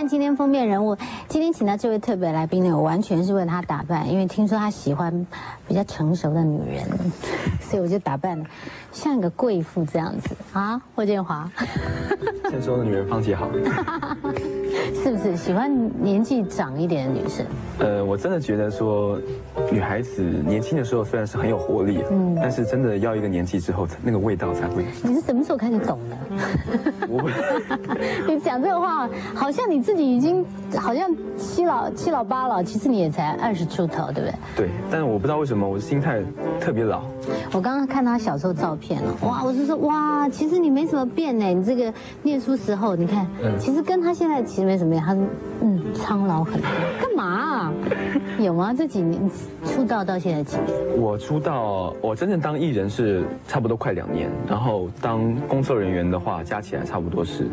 看今天封面人物，今天请到这位特别来宾呢，我完全是为他打扮，因为听说他喜欢比较成熟的女人，所以我就打扮了像一个贵妇这样子啊。霍建华， 成熟的女人方姐好， 是不是喜欢年纪长一点的女生？ 我真的觉得说，女孩子年轻的时候虽然是很有活力，但是真的要一个年纪之后，那个味道才会。 你是什么时候开始懂的？你讲这个话，好像你自己已经好像七老八老，其实你也才20出头，对不对？ 对，但是我不知道为什么我的心态特别老。 我刚刚看他小时候照片了，哇，我就说哇，其实你没什么变呢，你这个念书时候，你看，其实跟他现在其实没什么变，他苍老很多。干嘛啊？有吗？这几年出道到现在几年？ 我出道，我真正当艺人是差不多快2年，然后当工作人员的话，加起来差不多是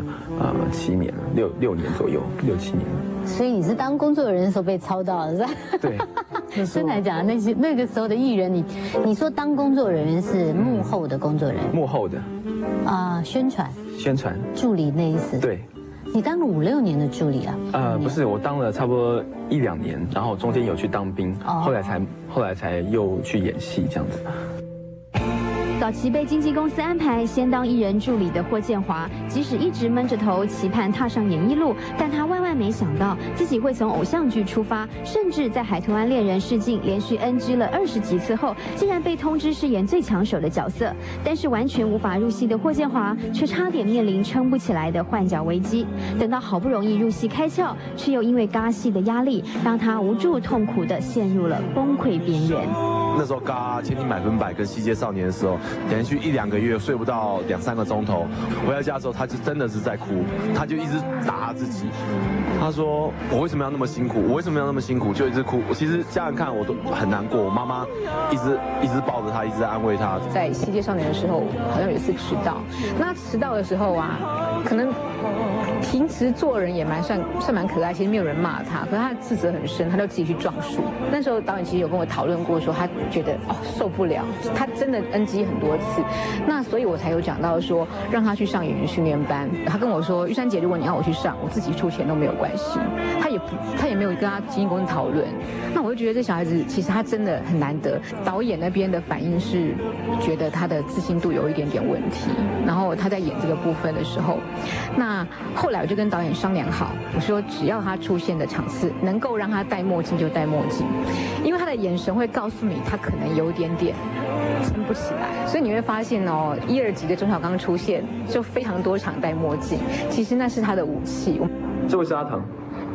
7年了，6年左右，6、7年。 所以你是当工作人员的时候被操到的，是吧？ 对。 真的讲那个时候的艺人，你说当工作人员是幕后的工作人员， 幕后的宣传助理那意思。 对。 你当了5、6年的助理啊？ 不是，我当了差不多1、2年，然后中间有去当兵，后来才又去演戏这样子。 早期被经纪公司安排先当艺人助理的霍建华，即使一直闷着头期盼踏上演艺路，但他万万没想到自己会从偶像剧出发，甚至在《海豚湾恋人》试镜连续 NG 了20几次后，竟然被通知饰演最抢手的角色。但是完全无法入戏的霍建华，却差点面临撑不起来的换角危机。等到好不容易入戏开窍，却又因为尬戏的压力，让他无助痛苦地陷入了崩溃边缘。 那时候尬《千金百分百》跟《西街少年》的时候，连续1、2个月睡不到2、3个钟头。回到家的时候，他就真的是在哭，他就一直打他自己。他说：“我为什么要那么辛苦？我为什么要那么辛苦？”就一直哭。其实家人看我都很难过，我妈妈一直抱着他，一直在安慰他。 在《西街少年》的时候，好像有一次迟到。那迟到的时候啊，可能平时做人也算蛮可爱，其实没有人骂他，可是他自责很深，他就自己去撞树。那时候导演其实有跟我讨论过，说他觉得受不了，他真的 NG 很多次，那所以我才有讲到说让他去上演员训练班。他跟我说，玉珊姐，如果你要我去上，我自己出钱都没有关系。他也没有跟他经纪公司讨论。那我就觉得这小孩子其实他真的很难得。导演那边的反应是觉得他的自信度有一点点问题，然后他在演这个部分的时候，那后来我就跟导演商量好，我说只要他出现的场次能够让他戴墨镜就戴墨镜，因为他的眼神会告诉你他可能有点撑不起来。所以你会发现哦，1、2集的钟小刚出现就非常多场戴墨镜，其实那是他的武器。 这位是阿唐，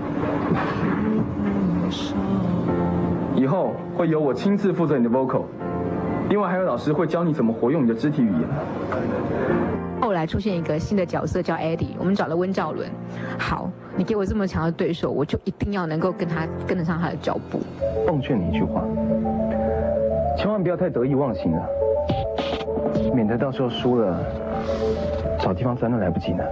以后会由我亲自负责你的 vocal， 另外还有老师会教你怎么活用你的肢体语言。 后来出现一个新的角色叫 Eddie， 我们找了温兆伦。好，你给我这么强的对手，我就一定要能够跟得上他的脚步。 奉劝你一句话，千万不要太得意忘形了，免得到时候输了，找地方钻都来不及呢。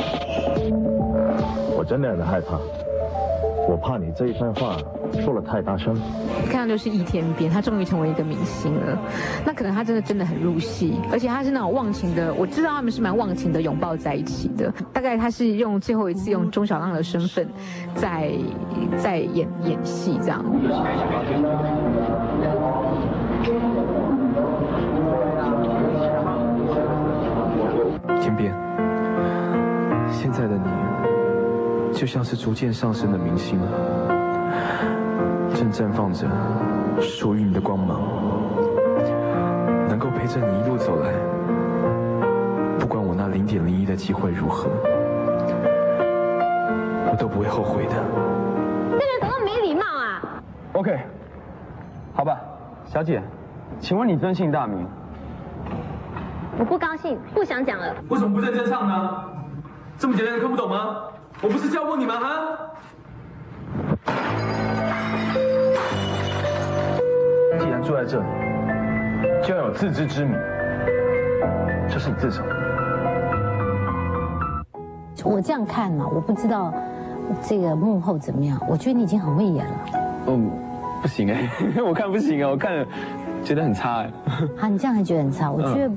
我真的很害怕，我怕你这一番话说了太大声。 看到就是易天边，他终于成为一个明星了。那可能他真的很入戏，而且他是那种忘情的，我知道他们是蛮忘情的拥抱在一起的。大概他是用最后一次用钟小刚的身份在演戏这样。 天边，现在的你就像是逐渐上升的明星了，正绽放着属于你的光芒，能够陪着你一路走来，不管我那0.01的机会如何，我都不会后悔的。 这人怎么没礼貌啊 ？OK， 好吧，小姐，请问你尊姓大名？ 我不高兴，不想讲了。 为什么不认真唱呢？这么简单的看不懂吗？我不是教过你吗？哈！既然住在这里，就要有自知之明，这是你自找的。 我这样看嘛，我不知道这个幕后怎么样。我觉得你已经很会演了。 不行哎，我看不行啊，我看了觉得很差哎。 啊，你这样还觉得很差？我觉得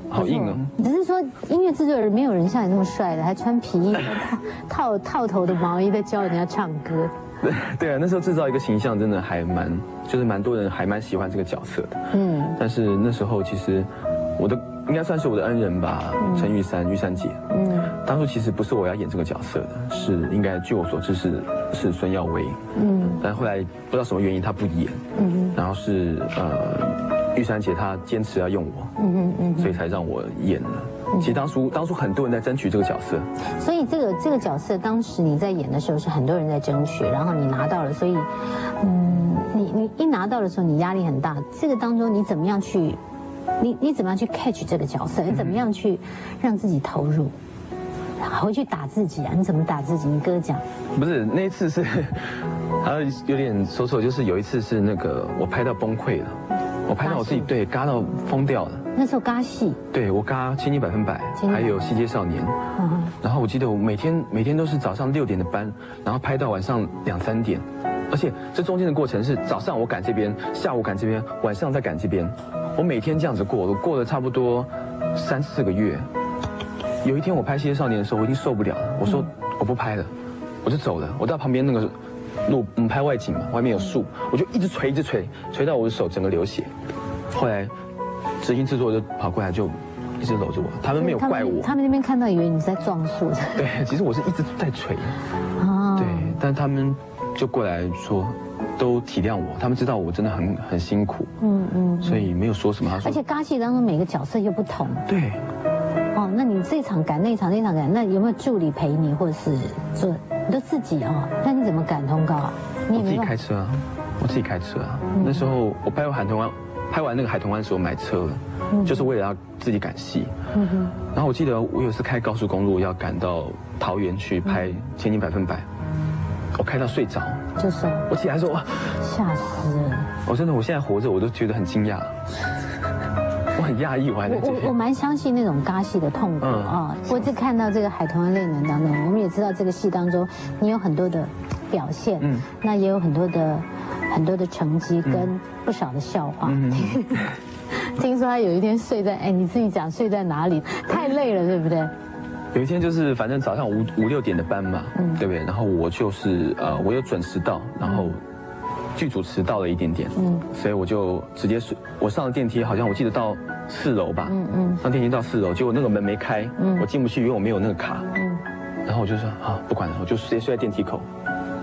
好硬哦。 只是说音乐制作人没有人像你那么帅的，还穿皮衣、套头的毛衣在教人家唱歌。 对啊，那时候制造一个形象真的还蛮多人还蛮喜欢这个角色的。但是那时候其实应该算是我的恩人吧，陈玉珊姐。当初其实不是我要演这个角色的，是应该据我所知是孙耀威。但后来不知道什么原因他不演。然后是玉珊姐她坚持要用我。所以才让我演了。其实当初很多人在争取这个角色， 所以这个角色当时你在演的时候是很多人在争取，然后你拿到了，所以你一拿到的时候你压力很大。这个当中你怎么样去你怎么样去 catch 这个角色？你怎么样去让自己投入？回去打自己啊？你怎么打自己？你哥讲不是那一次是，有点说错，就是有一次是那个我拍到崩溃了，我拍到我自己对嘎到疯掉了。 那时候嘎戏， 对我嘎《千金百分百》，还有《西街少年》。然后我记得我每天都是早上6点的班，然后拍到晚上2、3点，而且这中间的过程是早上我赶这边，下午赶这边，晚上再赶这边。我每天这样子过，我过了差不多3、4个月。有一天我拍《西街少年》的时候，我已经受不了了，我说我不拍了，我就走了。我到旁边那个路，我们拍外景嘛，外面有树，我就一直捶到我的手整个流血。后来执行制作就跑过来，就一直搂着我，他们没有怪我。 他们那边看到以为你在撞树。 对，其实我是一直在捶。对，但他们就过来说，都体谅我，他们知道我真的很辛苦。所以没有说什么。 而且嘎戏当中每个角色又不同。 对。 那你这场赶那场赶，那有没有助理陪你，或者是你都自己哦？那你怎么赶通告啊？ 我自己开车啊，那时候我拍完那个海豚湾的时候买车了，就是为了要自己赶戏。然后我记得我有次开高速公路要赶到桃园去拍《千金百分百》，我开到睡着， 就是我起来说哇， 吓死了！ 我现在活着我都觉得很惊讶。我很讶异，我还在这里。 我蛮相信那种嘎戏的痛苦啊！我只看到这个《海豚湾泪能》当中，我们也知道这个戏当中你有很多的表现，那也有很多的成绩跟不少的笑话。听说他有一天睡在，你自己讲睡在哪里？太累了，对不对？ 有一天就是反正早上5、6点的班嘛，对不对？然后我就是我有准时到，然后剧组迟到了一点点，所以我就直接我上了电梯，好像我记得到4楼吧，上电梯到4楼，结果那个门没开，我进不去，因为我没有那个卡，然后我就说不管了，我就直接睡在电梯口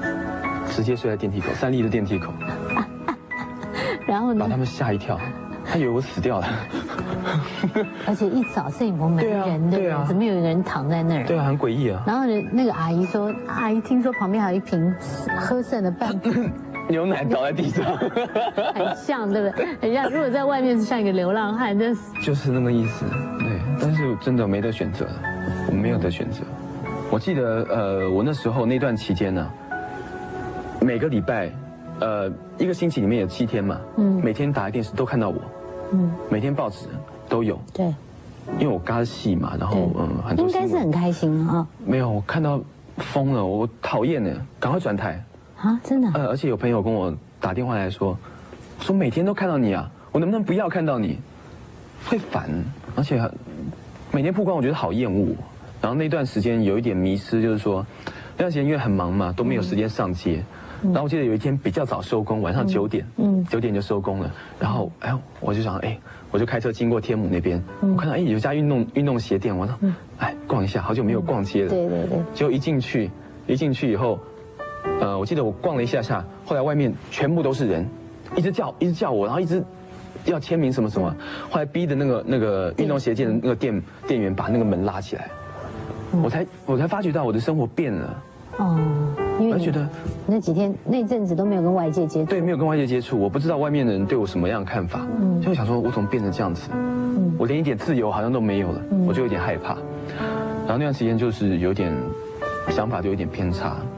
，3立的电梯口， 然后呢， 把他们吓一跳，他以为我死掉了， 而且一早摄影棚没人的，怎么有人躺在那儿？ 对啊，很诡异啊。 然后那个阿姨说，阿姨听说旁边还有一瓶喝剩的半瓶牛奶倒在地上， 很像，对不对？很像。如果在外面是像一个流浪汉， 就是那个意思。对，但是真的没得选择，我没有得选择。我记得我那时候那段期间呢，每个礼拜1个星期里面有7天嘛，每天打开电视都看到我，每天报纸都有。对，因为我嘎戏嘛，然后很多应该是很开心啊。 没有，我看到疯了，我讨厌呢，赶快转台。 真的？ 而且有朋友跟我打电话来说每天都看到你啊，我能不能不要看到你？会烦，而且每天曝光，我觉得好厌恶。然后那段时间有一点迷失，就是说那段时间因为很忙嘛，都没有时间上街。然后我记得有一天比较早收工，晚上9点，9点就收工了。然后我就想我就开车经过天母那边，我看到有家运动鞋店，我说逛一下，好久没有逛街了。对。结果一进去以后。我记得我逛了一下，后来外面全部都是人，一直叫我，然后一直要签名什么，后来逼的那个运动鞋店的那个店员把那个门拉起来，我才发觉到我的生活变了。 因为我觉得那几天那阵子都没有跟外界接触， 对，没有跟外界接触，我不知道外面的人对我什么样的看法，所以我想说，我怎么变成这样子？我连一点自由好像都没有了，我就有点害怕。然后那段时间就是有点想法就有点偏差。